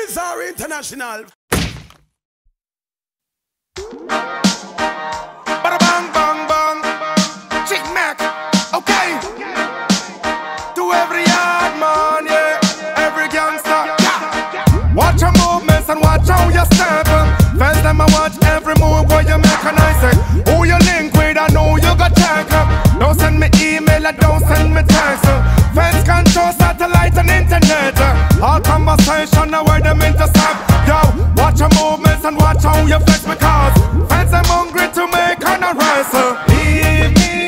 Bizarre International. Bada bang bang bang, Chick Mac, okay. To every yard man, yeah, every gangster, yeah. Watch your movements and watch how you step. First time I watch every move where you make, and I say who you link with, I know you got check. Don't send me email and don't send me text. Fence control, satellite and internet. All conversation now where them intercept. Yo, watch your movements and watch how you flex, because fans I'm hungry to make an arrest. Leave me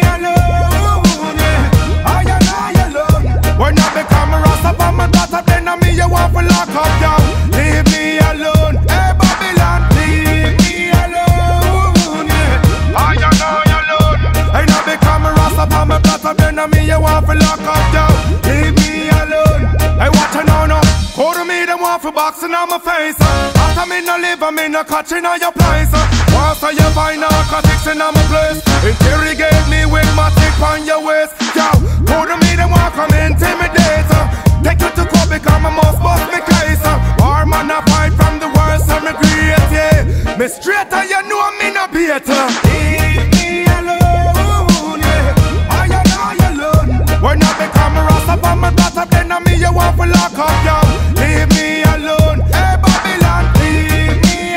alone, yeah. I alone. When I become a rasta on my daughter, then I me you want to lock up, yo. Leave me alone, hey Babylon. Leave me alone, yeah. I alone. When I become a rasta on my daughter, then I me you want to lock up, yo. Leave me alone. Hey, watch it now, no. Go to me, them want for boxing on my face. After me no live, I'm in a catching on your place. Once you find narcotics in my place, interrogate me with my tick on your waist. Yo, go to me, them want come intimidate. Take you to court because I must bust me case. War man a fight from the worst of me great, yeah. Me straight and you know me no better. Leave me alone, yeah. I alone. When I become a rasta on my daughter, then I me you want to lock up, yo. Leave me alone, hey Babylon. Leave me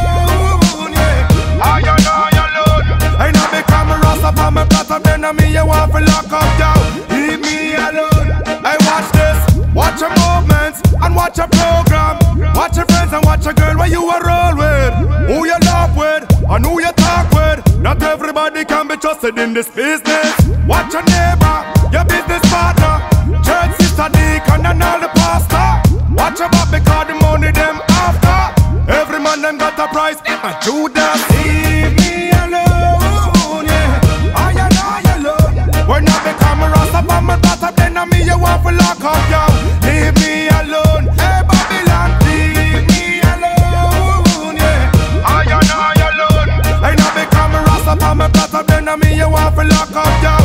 alone, yeah. I alone. And I become a rasta on my daughter, then I me you want to lock up, yo. Leave me alone. Hey, watch this, watch your movements and watch your program. Watch your friends and watch your girl where you are roll with, who you love with and who you talk with. Not everybody can be trusted in this business. Watch your neighbor, your business partner, church sister, deacon and all the pastor. Watch your back because the money them after. Every man them got a price, and Judas. Leave me alone, yeah. I alone. When I become a rasta on my daughter, then I me you want to lock up, yo. Leave me alone, hey Babylon. Leave me alone, yeah. I alone. When I become a rasta on my daughter, then I me you want to lock up, yo.